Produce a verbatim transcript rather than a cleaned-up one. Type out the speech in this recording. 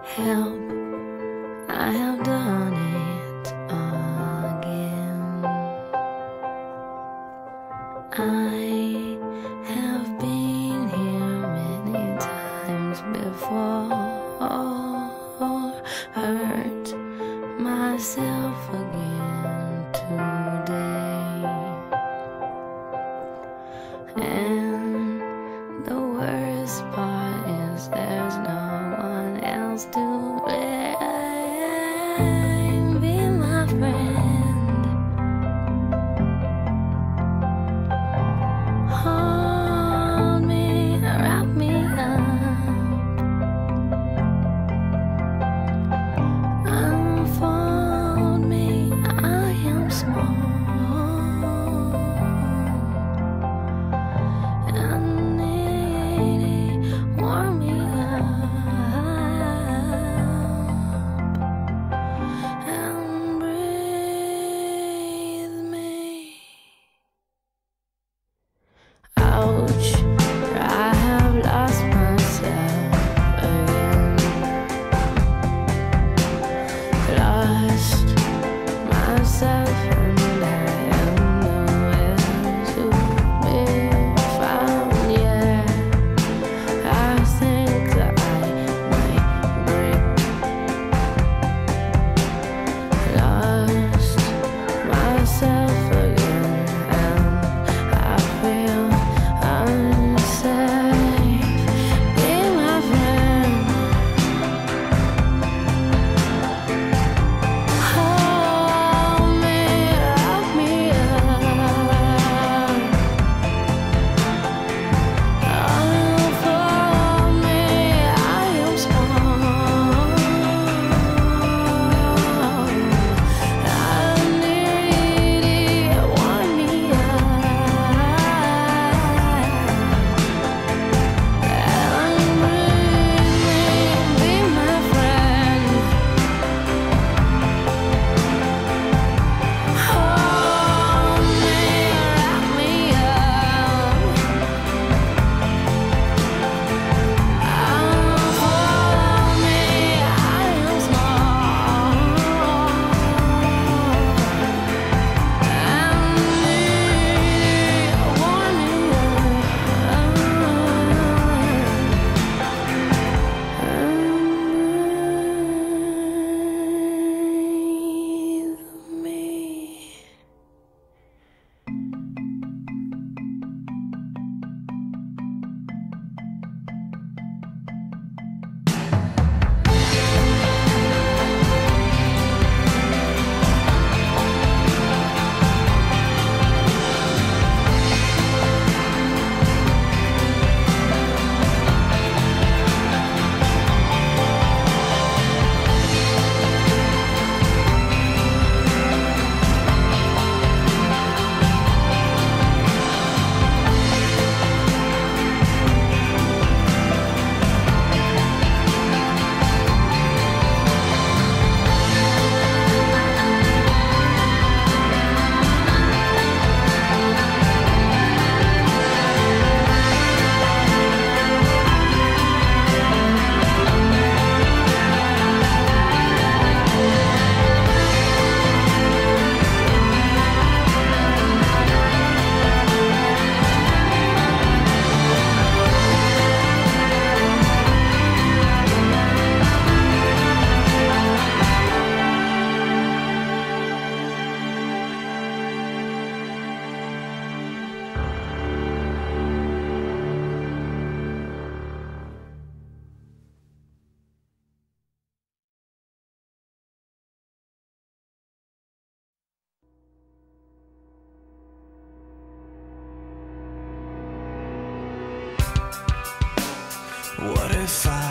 Help, I have done it again. I have been here many times before, hurt myself again today. And the worst part is there's no one else to blame. Be my friend, hold me, wrap me up, unfold me. I am small and needy, warm me up and breathe me. Ouch, I have lost myself again. Lost myself and I am nowhere to be found. Yeah, I think that I might break. Lost myself again and I feel unsafe. Be my friend, hold me, wrap me up, unfold me. I am small and needy, warm me up and breathe me. Be my friend, hold me, wrap me up, unfold me. I am small and needy, warm me up and breathe me. What if I